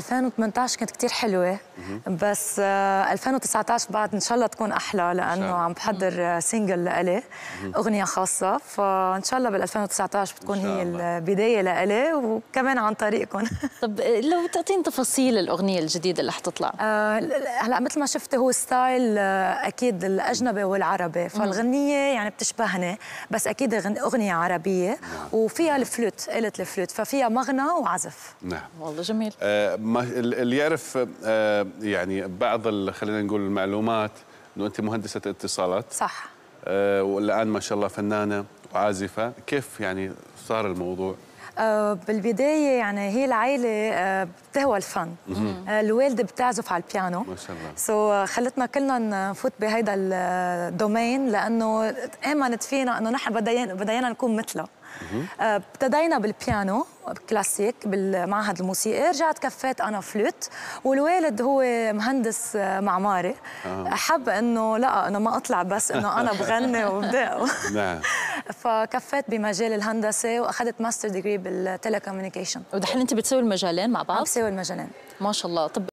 2018 كانت كتير حلوة، بس 2019 بعد إن شاء الله تكون أحلى، لأنه عم بحضر سينجل لإلي، أغنية خاصة، فإن شاء الله بال 2019 بتكون هي البداية لإلي وكمان عن طريقكم. طب لو تعطيني تفاصيل الأغنية الجديدة اللي حتطلع. هلا مثل ما شفتي هو ستايل أكيد الأجنبي والعربي، فالغنية يعني بتشبهني، بس أكيد أغنية عربية وفيها الفلوت، آلة الفلوت، ففيها مغنى وعزف. نعم والله جميل. اللي يعرف يعني بعض خلينا نقول المعلومات انه انت مهندسه اتصالات. صح. والان ما شاء الله فنانه وعازفه، كيف يعني صار الموضوع؟ بالبداية يعني هي العائلة بتهوى الفن. الوالدة بتعزف على البيانو ما شاء الله، خلتنا كلنا نفوت بهيدا الدومين، لأنه آمنت فينا أنه نحن بدينا نكون مثلها. ابتدينا بالبيانو كلاسيك بالمعهد الموسيقي، رجعت كفيت أنا فلوت، والوالد هو مهندس معماري. حب إنه لا أنا ما أطلع بس إنه أنا بغني وبدأ. نعم. فكفيت بمجال الهندسة وأخذت ماستر ديجري بالتليكوميونيكيشن. ودحين أنت بتسوي المجالين مع بعض؟ بسوي المجالين ما شاء الله. طب